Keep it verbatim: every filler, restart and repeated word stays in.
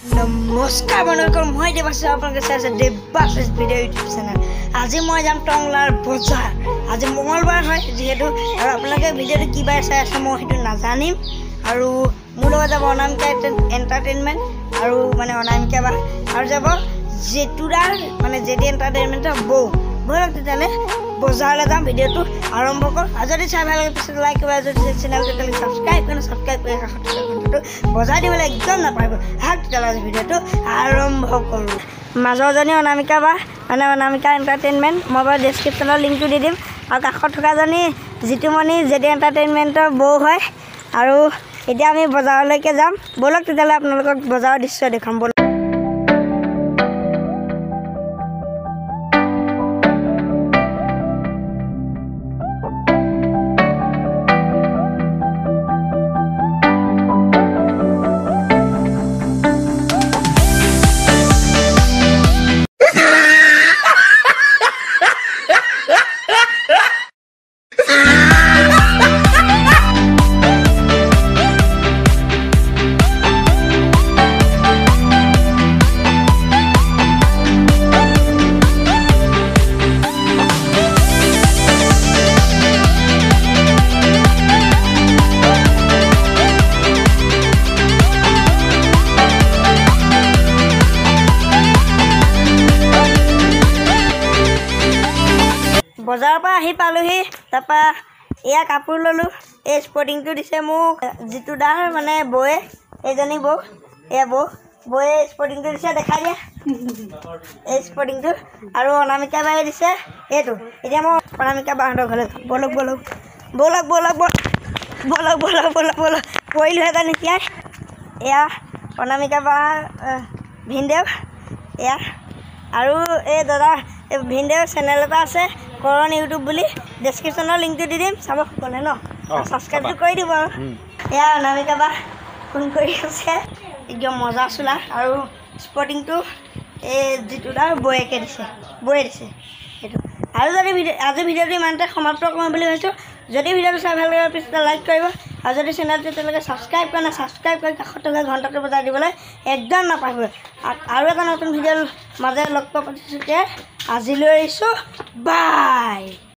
নমস্কাৰ বন্ধুসকল, মই দেৱাশিষ আপোনালোকে চাই আছে দেৱাশিষ ভিডিঅ' ইউটিউব চেনেল। আজি মই যাম টংলাৰ বজাৰ। আজি মঙলবাৰ হয় যিহেতু, আৰু আপোনালোকে ভিডিঅ'টো কি বাৰে চাই আছে মই সেইটো নাজানিম। আৰু মোৰ লগত যাব অনামিকা এণ্টাৰটেইনমেণ্ট আৰু মানে অনামিকা বা আৰু যাব জেতুৰাৰ মানে জেডি এণ্টাৰটেইনমেণ্টৰ বৌ। ব'লক তেতিয়াহ'লে বজাৰলৈ যাম। ভিডিঅ'টো আৰম্ভ কৰোঁ। আৰু যদি চাই ভাল লাগে পিছত লাইক কৰিব, যদি চেনেলটো তেতিয়াহ'লে ছাবস্ক্ৰাইব কৰি ছাবস্ক্ৰাইব কৰি কাষত থকা ঘণ্টাটো বজাই দিবলৈ একদম নাপাৰিব। হাক তেতিয়াহ'লে ভিডিঅ'টো আৰম্ভ কৰোঁ। মাজৰজনী অনামিকা বা মানে অনামিকা এণ্টাৰটেইনমেণ্ট, মই বাৰু ডেছক্ৰিপশ্যনৰ লিংকটো দি দিম। আৰু কাষত থকাজনী জিতুমণি জেডি এণ্টাৰটেইনমেণ্টৰ বৌ হয়। আৰু এতিয়া আমি বজাৰলৈকে যাম। ব'লক তেতিয়াহ'লে আপোনালোকক বজাৰৰ দৃশ্য দেখুৱাম। ব'লক। বজাৰৰ পৰা আহি পালোহি। তাৰপৰা এয়া কাপোৰ ল'লোঁ। এই স্পৰ্টিংটো দিছে মোক যিটো দাৰ মানে বৌয়ে, এইজনী বৌ, এয়া বৌ বৌয়ে স্পৰ্টিংটো দিছে। দেখাই দিয়া এই স্পৰ্টিংটো। আৰু অনামিকা বায়ে দিছে এইটো। এতিয়া মই অনামিকা বাহঁতৰ ঘৰলৈ যাম। ব'লক ব'লক ব'লক ব'লক ব'লক ব'লক ব'লক ব'লক ব'লক পৰিলোহেঁতেন এতিয়াই। এয়া অনামিকা বা ভিনদেউ এয়া। আৰু এই দাদা ভিনদেউৰ চেনেল এটা আছে কৰণ ইউটিউব বুলি, ডেছক্ৰিপশ্যনৰ লিংকটো দি দিম, চাব সকলোৱে ন, ছাবস্ক্ৰাইবটো কৰি দিব। আৰু এয়া অনামিকা বা ফোন কৰি আছে। একদম মজা চোলা আৰু স্পৰ্টিংটো এই যিটো দাৰ বৌয়েকে দিছে, বৌয়ে দিছে সেইটো। আৰু যদি ভিডিঅ' আজি ভিডিঅ'টো ইমানতে সমাপ্ত কৰিম বুলি ভাবিছোঁ। যদি ভিডিঅ'টো চাই ভাল লাগে পিছত লাইক কৰিব, আৰু যদি চেনেলটো তেওঁলোকে ছাবস্ক্ৰাইব কৰে নাই ছাবস্ক্ৰাইব কৰি কাষত থকা ঘণ্টাটো বজাই দিবলৈ একদম নাপাহৰিব। আৰু এটা নতুন ভিডিঅ'ৰ মাজে লগ পোৱা প্ৰতিশ্ৰুতিৰে আজিলৈ আহিছোঁ। বাই।